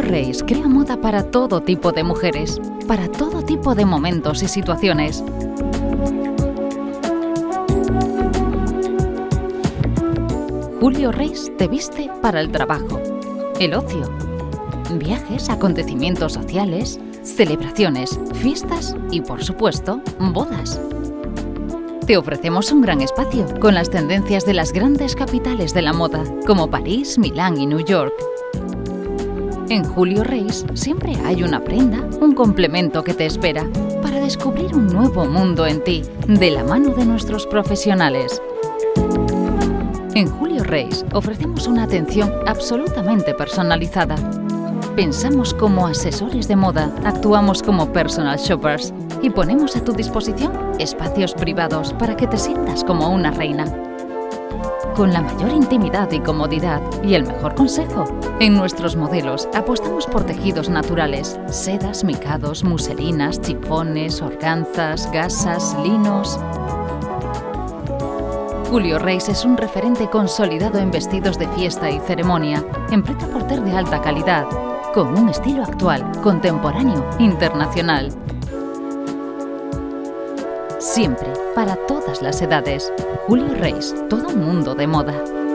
Reis crea moda para todo tipo de mujeres, para todo tipo de momentos y situaciones. Julio Reis te viste para el trabajo, el ocio, viajes, acontecimientos sociales, celebraciones, fiestas y, por supuesto, bodas. Te ofrecemos un gran espacio con las tendencias de las grandes capitales de la moda, como París, Milán y New York. En Julio Reis siempre hay una prenda, un complemento que te espera para descubrir un nuevo mundo en ti, de la mano de nuestros profesionales. En Julio Reis ofrecemos una atención absolutamente personalizada. Pensamos como asesores de moda, actuamos como personal shoppers y ponemos a tu disposición espacios privados para que te sientas como una reina. Con la mayor intimidad y comodidad y el mejor consejo, en nuestros modelos apostamos por tejidos naturales, sedas, micados, muselinas, chifones, organzas, gasas, linos. Julio Reis es un referente consolidado en vestidos de fiesta y ceremonia, en prêt-à-porter de alta calidad, con un estilo actual, contemporáneo, internacional. Siempre, para todas las edades. Julio Reis, todo un mundo de moda.